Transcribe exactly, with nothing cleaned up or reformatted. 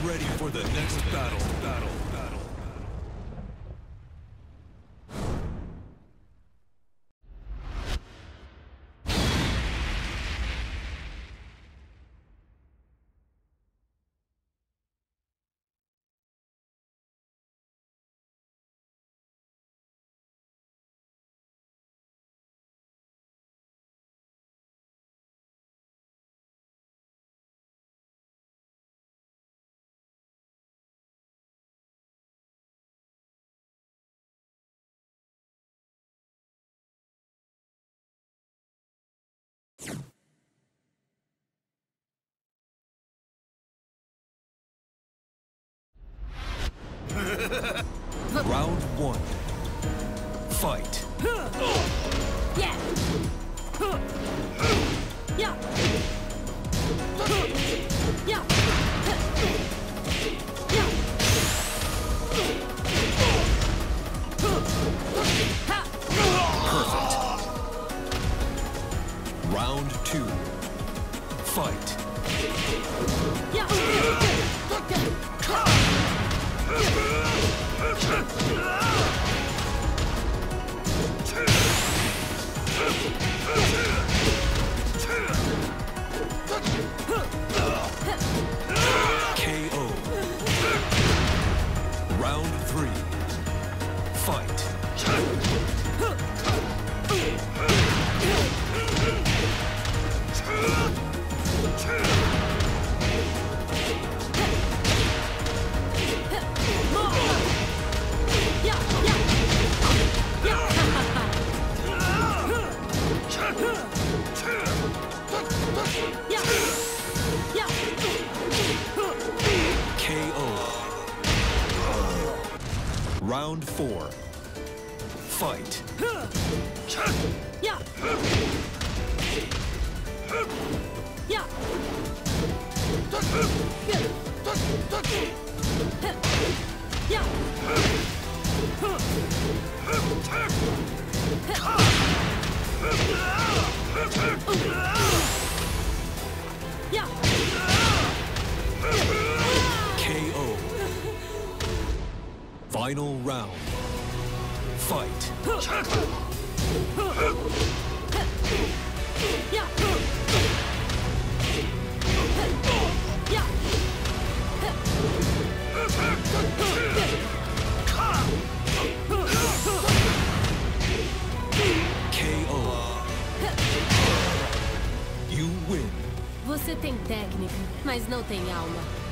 ready for the next battle. Battle. Battle. Round one. Fight. Yeah. Yeah. Yeah. Perfect. Round two. Fight. Yeah. K O. Round three. Fight. K O. Round four. Fight. Yeah. Yeah. Yeah. K O. Final round. Fight. Yeah. Yeah. K O. You win. Você tem técnica, mas não tem alma.